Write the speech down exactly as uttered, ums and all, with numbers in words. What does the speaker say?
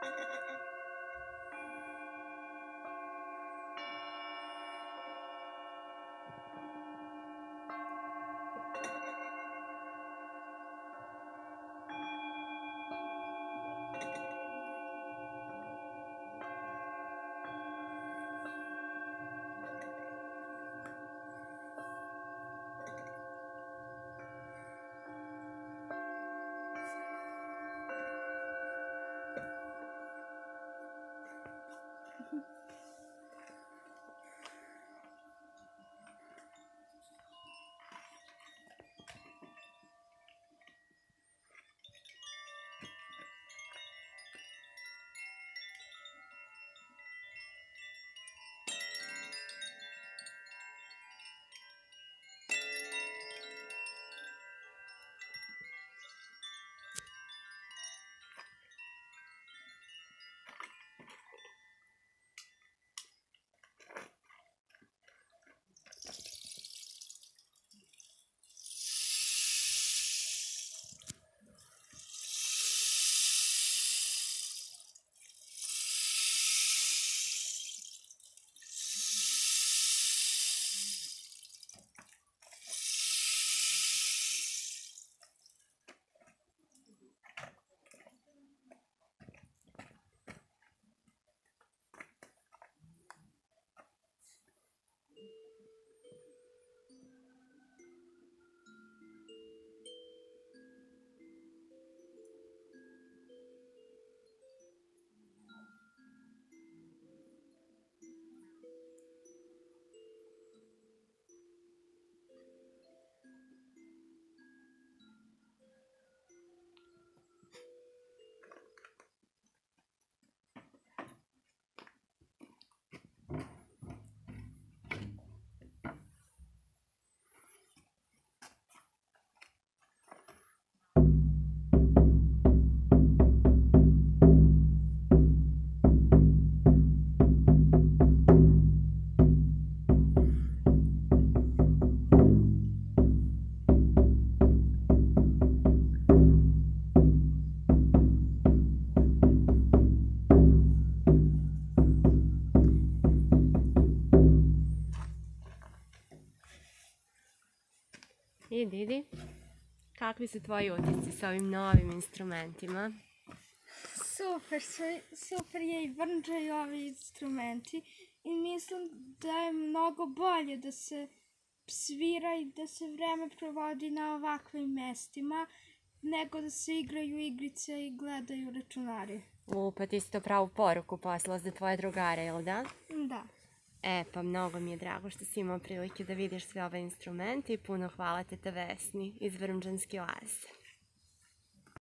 Idi, idi. Kakvi su tvoji utisci s ovim novim instrumentima? Super, super je i vrnđaju ovi instrumenti i mislim da je mnogo bolje da se svira i da se vreme provodi na ovakvim mestima nego da se igraju igrice i gledaju računari. U, pa ti si to pravu poruku poslala za tvoje drugare, jel da? Da. E, pa mnogo mi je drago što si imao prilike da vidiš sve ove instrumente i puno hvala tete Vesni iz Vrmđanske oaze.